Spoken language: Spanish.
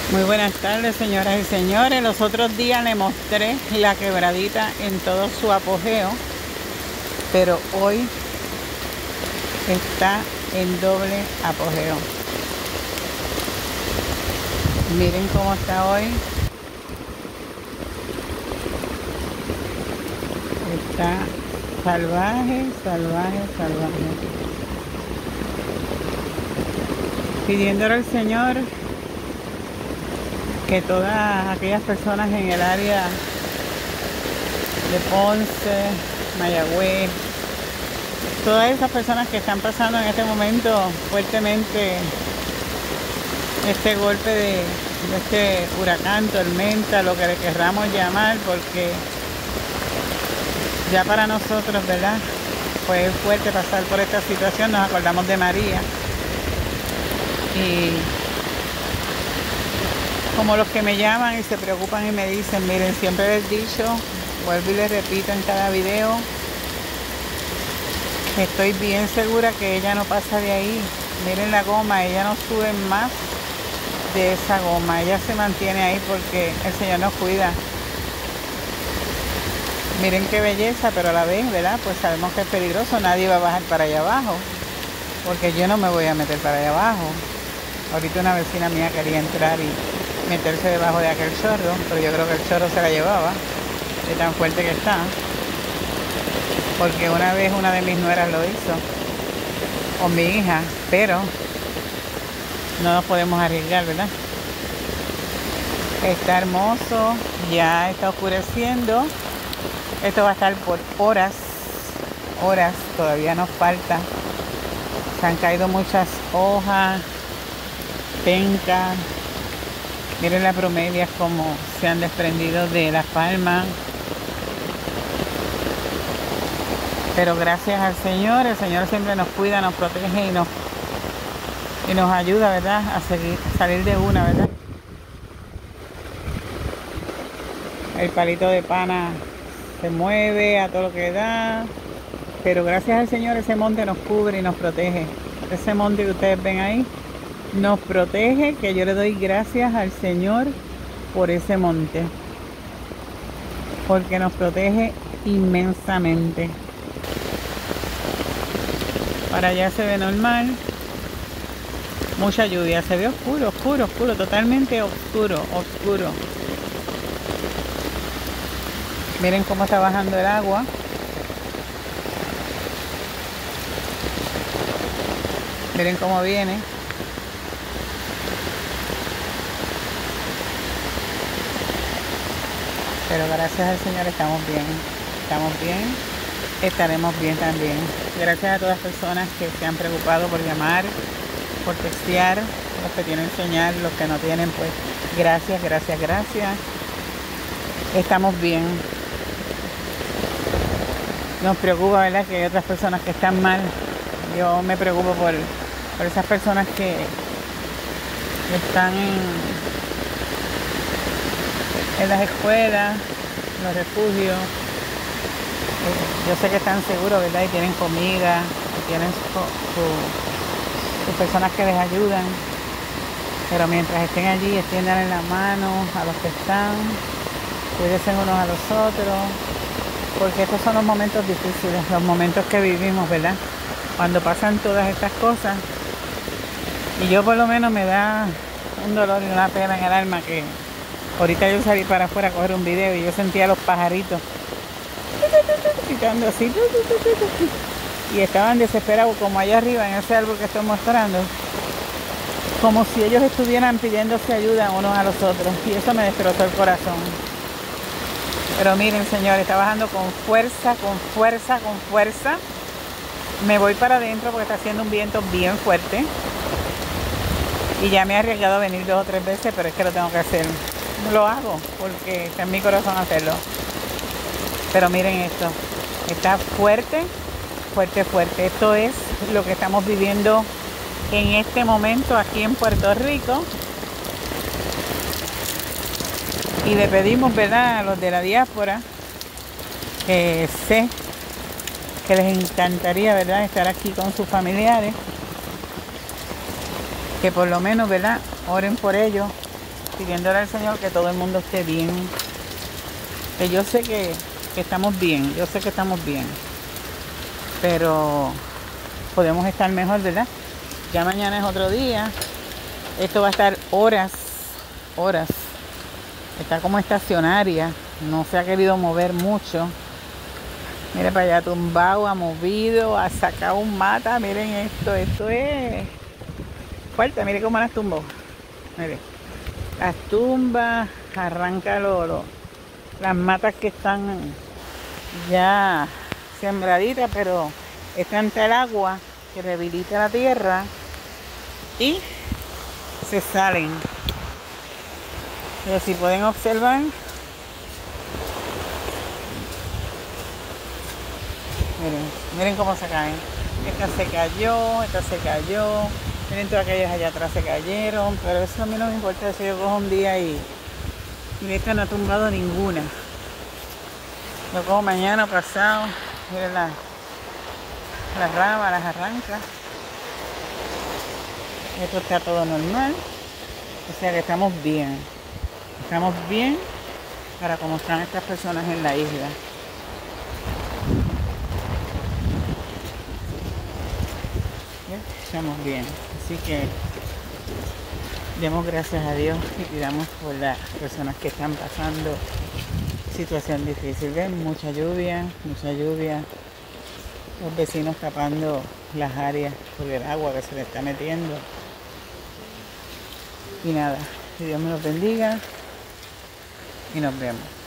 Muy buenas tardes, señoras y señores. Los otros días le mostré la quebradita en todo su apogeo, pero hoy está en doble apogeo. Miren cómo está hoy. Está salvaje, salvaje, salvaje. Pidiéndole al Señor que todas aquellas personas en el área de Ponce, Mayagüez, todas esas personas que están pasando en este momento fuertemente este golpe de este huracán, tormenta, lo que le querramos llamar, porque ya para nosotros, ¿verdad?, fue fuerte pasar por esta situación. Nos acordamos de María y como los que me llaman y se preocupan y me dicen, miren, siempre les he dicho, vuelvo y les repito en cada video, que estoy bien segura que ella no pasa de ahí. Miren la goma, ella no sube más de esa goma, ella se mantiene ahí porque el Señor nos cuida. Miren qué belleza, pero a la vez, ¿verdad?, pues sabemos que es peligroso, nadie va a bajar para allá abajo, porque yo no me voy a meter para allá abajo. Ahorita una vecina mía quería entrar y meterse debajo de aquel chorro, pero yo creo que el chorro se la llevaba de tan fuerte que está, porque una vez una de mis nueras lo hizo, o mi hija, pero no nos podemos arriesgar, ¿verdad? Está hermoso, ya está oscureciendo, esto va a estar por horas, todavía nos falta. Se han caído muchas hojas, pencas. Miren las bromelias como se han desprendido de las palmas. Pero gracias al Señor, el Señor siempre nos cuida, nos protege y nos ayuda, ¿verdad?, a salir de una, ¿verdad? El palito de pana se mueve a todo lo que da, pero gracias al Señor ese monte nos cubre y nos protege. Ese monte que ustedes ven ahí nos protege, que yo le doy gracias al Señor por ese monte, porque nos protege inmensamente. Para allá se ve normal, mucha lluvia, se ve oscuro, oscuro, oscuro, totalmente oscuro, oscuro. Miren cómo está bajando el agua. Miren cómo viene. Pero gracias al Señor estamos bien, estaremos bien también. Gracias a todas las personas que se han preocupado por llamar, por textear, los que tienen señal, los que no tienen, pues gracias, gracias, gracias. Estamos bien. Nos preocupa, ¿verdad?, que hay otras personas que están mal. Yo me preocupo por esas personas que están en las escuelas, en los refugios. Yo sé que están seguros, ¿verdad?, y tienen comida, y tienen sus personas que les ayudan, pero mientras estén allí, extiendan la mano a los que están, cuídense unos a los otros, porque estos son los momentos difíciles, los momentos que vivimos, ¿verdad?, cuando pasan todas estas cosas. Y yo por lo menos me da un dolor y una pena en el alma que ahorita yo salí para afuera a coger un video y yo sentía a los pajaritos picando así y estaban desesperados, como allá arriba en ese árbol que estoy mostrando, como si ellos estuvieran pidiéndose ayuda unos a los otros, y eso me destrozó el corazón. Pero miren, señores, está bajando con fuerza, con fuerza, con fuerza. Me voy para adentro porque está haciendo un viento bien fuerte y ya me he arriesgado a venir 2 o 3 veces, pero es que lo tengo que hacer. Lo hago porque está en mi corazón hacerlo. Pero miren esto, está fuerte, fuerte, fuerte. Esto es lo que estamos viviendo en este momento aquí en Puerto Rico. Y le pedimos, ¿verdad?, a los de la diáspora, que sé que les encantaría, ¿verdad?, estar aquí con sus familiares, que por lo menos, ¿verdad?, oren por ellos, pidiéndole al Señor que todo el mundo esté bien. Que yo sé que estamos bien, yo sé que estamos bien, pero podemos estar mejor, ¿verdad? Ya mañana es otro día. Esto va a estar horas. Está como estacionaria, no se ha querido mover mucho. Mire para allá, tumbado, ha movido, ha sacado un mata. Miren esto es fuerte. Mire cómo las tumbó. Mire, las tumbas, arranca las matas que están ya sembraditas, pero está entre el agua que debilita la tierra y se salen. Pero si pueden observar, miren cómo se caen. Esta se cayó, miren todas aquellas allá atrás se cayeron, pero eso a mí no me importa si yo cojo un día y esta no ha tumbado ninguna. Lo cojo mañana o pasado, miren las ramas, las arranca. Esto está todo normal, o sea que estamos bien para cómo están estas personas en la isla. Estamos bien, así que demos gracias a Dios y pidamos por las personas que están pasando situación difícil. Ven, mucha lluvia, los vecinos tapando las áreas por el agua que se le está metiendo. Y nada, que Dios me los bendiga y nos vemos.